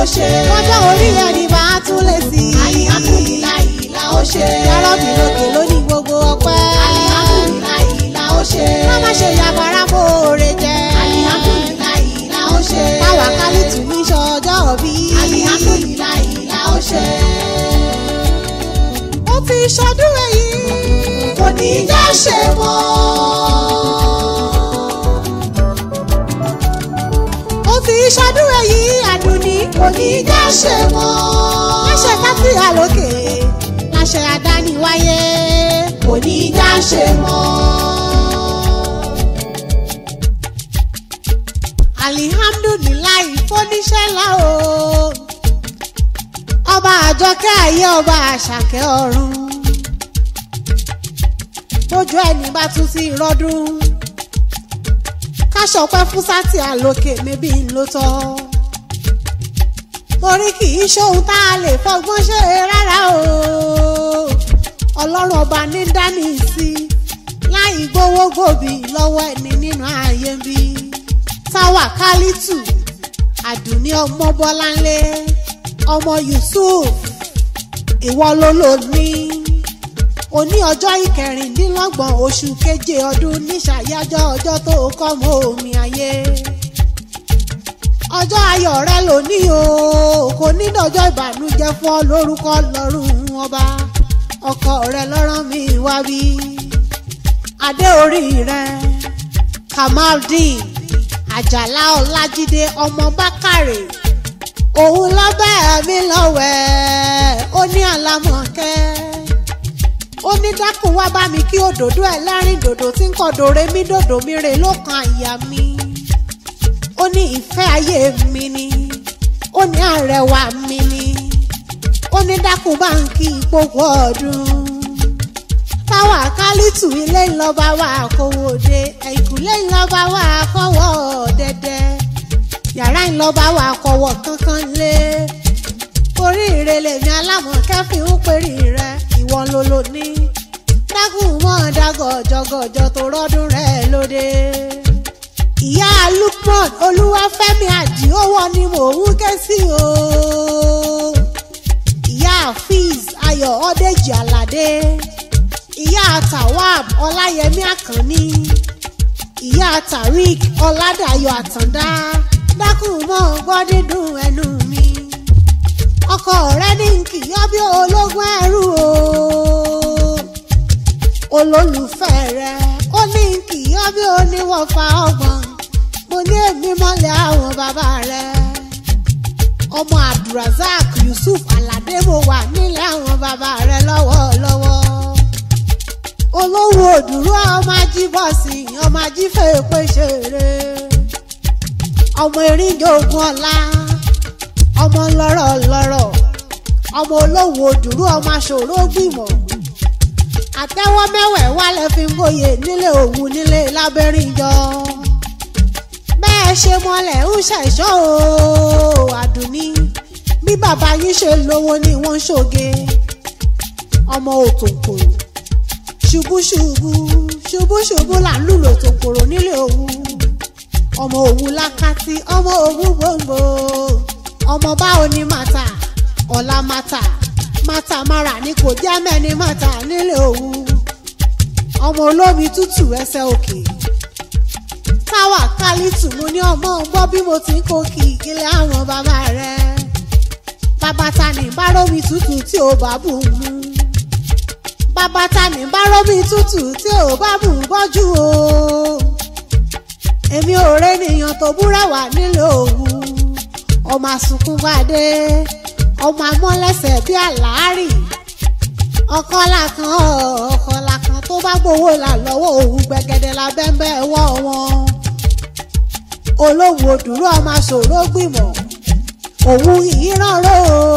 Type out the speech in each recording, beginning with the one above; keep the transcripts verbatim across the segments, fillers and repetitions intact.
ó ṣe. lọ́jọ́ orí ẹni bá tún lè sí. alihamudulilayi la ó ṣe. yàrọ́bì lókè lóní gbogbo ọpẹ́. alihamudulilayi la ó ṣe. ká má ṣe yàbára mọ́ọ̀rẹ jẹ. alihamudulilayi la ó ṣe. Tawakalitu ní sọjọ́ bí. alihamudulilayi la ó ṣe. ó ti ṣọdún èyí. kò ní já ṣe mọ́. ó ti ṣọdún èyí Adunni. kò ní já ṣe mọ́. láṣẹ káfí àlókè láṣẹ àdániwáyé. kò ní já ṣe mọ́. alihamdulilayi fóníṣẹ́ ńlá o. ọba àjọkẹ́ ayé ọba àṣàkẹ́ ọ̀run. bójú ẹni bá tún sí rọ́dún. ká ṣọpẹ́ fún sátì àlókè mébí ń ló tọ́. torí kì í ṣóhun tá a lè fọgbọ́n ṣe rárá o. ọlọ́run ọba ní dání sí láì gbowó gbòbí lọ́wọ́ ẹni nínú ayé bí. Tawakalitu Adunni Omobolanle ọmọ Yusuf ìwọ ló lò ní. òní ọjọ́ ìkẹrìndínlọ́gbọ̀n oṣù keje ọdún níṣàyájọ́ ọjọ́ tó kọ́ mọ́ omi ayé. ọjọ́ ayọ̀ rẹ lónìí o kò ní dọjọ́ ìbànújẹ́ fún ọ lórúkọ lọ́rùn ọba. ọkọ rẹ lọ́rán mi wá bí. adé orí rẹ Kamaldeen Àjàlá Ọlájídé ọmọ Bákàrè. òun lọ́bẹ̀ mi lọ́wẹ̀ ó ní àlámọ̀kẹ́. ó ní dákun wá bá mi kí òdòdó ẹlẹ́rìn dòdò tí ń kọ́ dòre mí dòdò mi rè ló kan àyà mi. ó ní ìfẹ́ ayé mi ni. ó ní àrẹwà mi ni. ó ní dákun bá ń kí gbogbo ọdún. Tawakalitu ilé ńlọba wà kówó dé. ẹ̀yìnkùlé ńlọba wà kọ́wọ́ dẹ́dẹ́. yàrá ńlọba wà kọ́wọ́ kankan lé. orí ìrẹ̀lẹ̀ mi alámọ̀kẹ́ fi ń pèrè rẹ̀ ìwọ lolo ní. dákun mọ́ dágọ̀jọgọ̀jọ tó rọ́dún rẹ̀ lóde. ìyá Lukman Olúwafẹ́mi Àdìówọ́ ni mò ń ké sí o. ìyá Hafiz Ayọ̀ Ọdẹ́jì Àlàdé. ìyá Tawab Ọláyẹmí Àkànní. ìyá Tariq Ọládàyọ̀ Àtàndá. dákun mọ́ gbọ́ dídùn ẹnu mi. ọkọ rẹ ní kìyọ́ bí ológun ẹrú o. olólùfẹ́ rẹ ó ní kìyọ́ bí oníwọ̀fà ọgbọ̀n. mo ní èmi mọ́lẹ̀ àwọn bàbá rẹ. ọmọ Abdulrasaq Yusuf Aládé mo wà nílẹ̀ àwọn bàbá rẹ lọ́wọ́lọ́wọ́. olówó òdúró ọmọ ajíbọ̀sì ọmọ ajífẹ́ pé ṣeré. ọmọ erinjogun ọlá ọmọ lọ́rọ̀ lọ́rọ̀ ọmọ olówó òdúró ọmọ aṣòro gbìmọ̀. àtẹ́wọ́ mẹ́wẹ̀ẹ́ wálẹ̀ fi ń gòyè nílé Òwu nílé Lábẹ́rìnjọ. bẹ́ẹ̀ ṣe mọ́lẹ̀ ń ṣẹ̀ṣọ́ o Adunni. bí bàbá yín ṣe lówó ni wọ́n ń ṣoge. ọmọ òtòkòrò ṣubúṣubú ṣubúṣubú là ń lùlò tòkòrò nílé Òwu. ọmọ Òwu lákàtí ọmọ Òwu gbòǹgbò. ọmọ báwo ni màtà ọ̀la màtà màtà mara ni kò jẹ́ mẹ́ni màtà nílé Òwu. ọmọ olómi tútù ẹsẹ̀ òkè. Tawakalitu mo ní ọmọ gbọ́ bí mo ti ń kó kí ilé àwọn bàbá rẹ̀. bàbá ta ní bá rómi tútù tí ò bá bù mú. bàbá ta ní bá rómi tútù tí ò bá bù bọ́jú o. èmi ò rẹ́ nìyàn tó búra wà nílé Òwu. ọmọ àsùnkún gbàdé ọmọ amọ́lẹ́sẹ̀ bí àlárì. ọkọlá kan ọkọlá kan tó bá gbowó là lọ́wọ́ Òwu gbẹ̀gẹ̀dẹ̀ la bẹ́ńbẹ́ wọ́ wọn. olówó dúró ọmọ aṣòro gbìmọ̀. Òwu ìrànró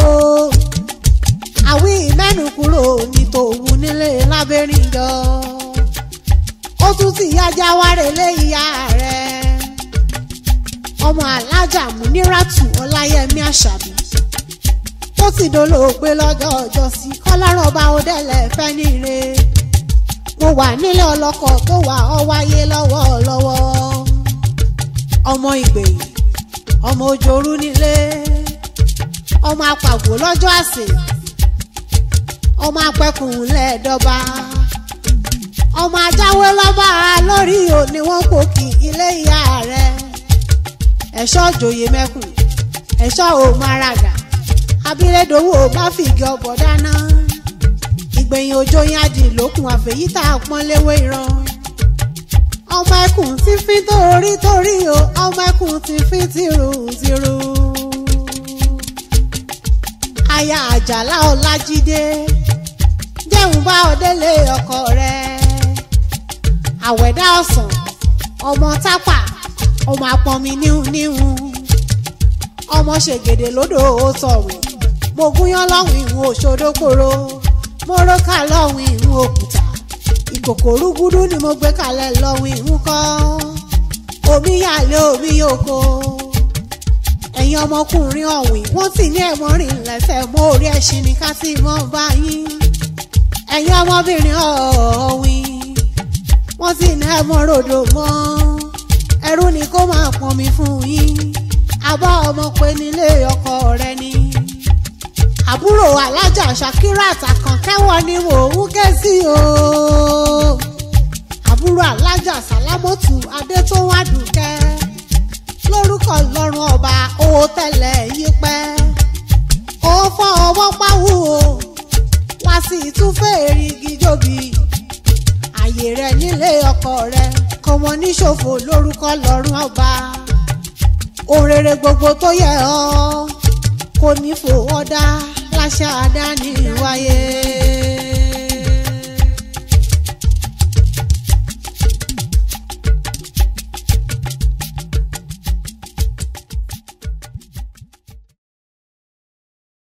àwí mẹ́nu kúrò ní tòwu nílé Lábẹ́rìnjọ. ó tún ti yájá wáré lé ìyá rẹ̀. ọmọ alájà Múníràtù Ọláyẹmí Àṣàbí. ó ti dolóògbé lọ́jọ́ ọjọ́ sí kọ́lọ́run ọba òdẹ́lẹ̀ fẹ́ níre. mo wà nílé ọlọ́kọ̀ tó wà ọ wáyé lọ́wọ́lọ́wọ́. ọmọ Ìgbèyìn ọmọ Òjòrú nílé. ọmọ apàgbò lọ́jọ́ àsè ọmọ apẹkùn lẹ́ẹ̀dọ́ba ọmọ ajáwé lọ́ba lórí òní wọ́n pòkì ilé ìyá rẹ̀ ẹ̀ṣọ́ òjòyè mẹ́kùn ẹ̀ṣọ́ òmàràgà abilédowó bá fìgì ọbọ̀ dáná ìgbẹ̀yìn òjò yẹn adì lókun àfẹ̀yítà pọ́nléwé ìran ọmọ ẹkùn ti fi torí torí o ọmọ ẹkùn ti fi tìrù tìrù aya àjàlá ọlájídé jẹun bá ọdẹlé ọkọ rẹ̀ àwẹ̀dá ọ̀sán ọmọ tápà ọmọ apọnmi níhun níhun ọmọ ṣègèdè lódò ó sọ̀wé mo gúnyán lọ́hùn ìhun òṣòdókòrò mo rókà lọ́hùn ìhun òkúta ìkòkò rúgúdú ni mo gbé kalẹ̀ lọ́hùn ìhun kọ́ omi yàlé omi yòókò ẹ̀yin ọmọkùnrin ọ̀wìn wọ́n sì ní ẹ̀mọ́ rìn lẹ́sẹ̀ mọ́ orí ẹṣin ní ká sì mọ́ bá yín ẹ̀yin ọmọbìnrin ọ̀wìn wọ́n sì ní ẹ̀mọ́ ròdò mọ́ ẹrú ni kó máa pọnmi fún yín abá ọmọ pé nílé ọkọ rẹ ni àbúrò alájà Ṣàkírà àtàkànkẹ́wọ̀ ni mò ń ké sí o àbúrò alájà Sàlámọ́tù Adétọ́wádùkẹ́ lórúkọ lọ́rùn ọba owó tẹ̀lẹ̀ yí pẹ́ ó fọ́ ọwọ́ páwó o wá sí ìtúfẹ́ èrìgì jòbí àyè rẹ nílé ọkọ rẹ kọmọ níṣòfò lórúkọ lọ́rùn ọba òrèrè gbogbo tó yẹ ọ́ kò ní fò ọ́ dá láṣà àdáni wáyé.